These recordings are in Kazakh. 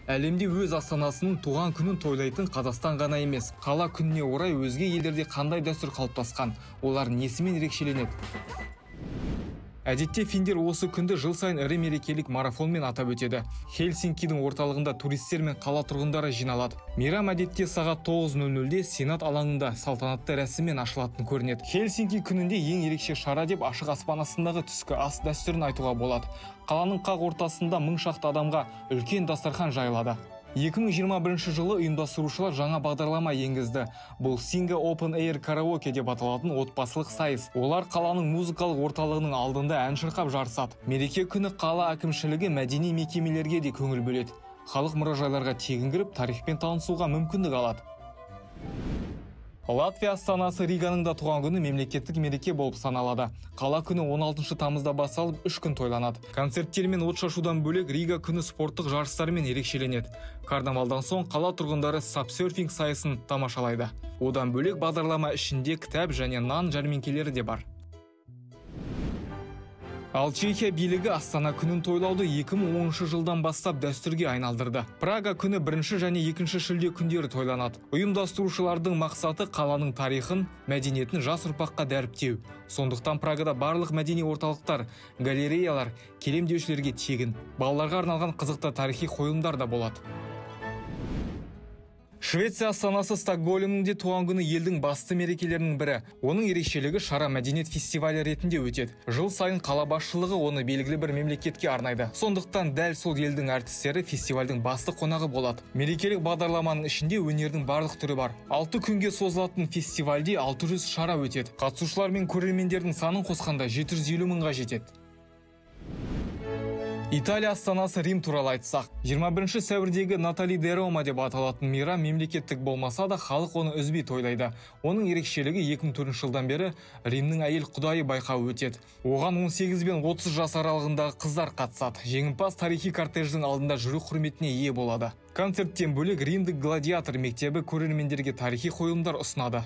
Әлемде өз астанасының туған күнін тойлайтын Қазақстан ғана емес, қала күніне орай өзге елдерде қандай дәстүр қалыптасқан, олар несімен ерекшеленеді? Әдетте финдер осы күнді жыл сайын ірі мерекелік марафонмен атап өтеді. Хельсинкидің орталығында туристер мен қала тұрғындары жиналады. Мейрам әдетте сағат 9:00-де Сенат алаңында салтанатты рәсіммен ашылатын көрінеді. Хельсинки күнінде ең ерекше шара деп ашық аспан астындағы түскі ас дәстүрін айтуға болады. Қаланың қақ ортасында 1000 шақты адамға үлкен дастархан жайылады. 2021 жылы ұйымдастырушылар жаңа бағдарлама енгізді. Бұл Singa Open Air Karaoke деп аталатын отбасылық сайыс. Олар қаланың музыкалық орталығының алдында ән шырқап жарысады. Мереке күні қала әкімшілігі мәдени мекемелерге де көңіл бөледі. Халық мұражайларға тегін кіріп, тарихпен танысуға мүмкіндік алады. Латвия астанасы Риганың да туған күні мемлекеттік мереке болып саналады. Қала күні 16 тамызда басталып 3 күн тойланады. Концерттер мен от шашудан бөлек Рига күні спорттық жарыстарымен ерекшеленеді. Карнавалдан соң қала тұрғындары сапсерфинг сайысын тамашалайды. Одан бөлек бағдарлама ішінде кітап және нан жәрмеңкелері де бар. Ал Чехия билігі Астана күнін тойлауды 2010 жылдан бастап дәстүрге айналдырды. Прага күні 1 және 2 шілде күндері тойланады. Ұйымдастырушылардың мақсаты қаланың тарихын, мәдениетін жас ұрпаққа дәріптеу. Сондықтан Прагада барлық мәдени орталықтар, галереялар, келемдеушілерге тегін. Балаларға арналған қызықты тарихи қойылымдар да болады. Швеция астанасы Стокгольмде туған күні елдің басты мерекелерінің бірі. Оның ерекшелігі шара мәдениет фестивалі ретінде өтеді. Жыл сайын қала басшылығы оны белгілі бір мемлекетке арнайды. Сондықтан дәл сол елдің әртістері фестивальдің басты қонағы болады. Мерекелік бағдарламаның ішінде өнердің барлық түрі бар. 6 күнге созылатын фестивальде 600 шара өтеді. Қатысушылар мен көрермендердің санын қосқанда 750 мыңға жетеді. Италия астанасы Рим туралы айтсақ, 21 сәуірдегі Натали де Рома деп аталатын мейрам мемлекеттік болмаса да халық оны үзбей тойлайды. Оның ерекшелігі 2004 жылдан бері Римнің әйел құдайы байқауы өтеді. Оған 18 бен 30 жас аралығындағы қыздар қатысады. Жеңімпаз тарихи кортеждің алдында жүру құрметіне ие болады. Концерттен бөлек Римдік гладиатор мектебі көрермендерге тарихи қойылымдар ұсынады.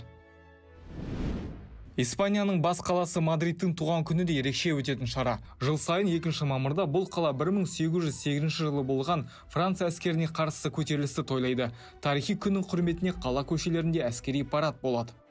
Испанияның бас қаласы Мадридтің туған күні де ерекше өтетін шара. Жыл сайын 2 мамырда бұл қала 1808 жылы болған Франция әскеріне қарсы көтерілісті тойлайды. Тарихи күннің құрметіне қала көшелерінде әскери парад болады.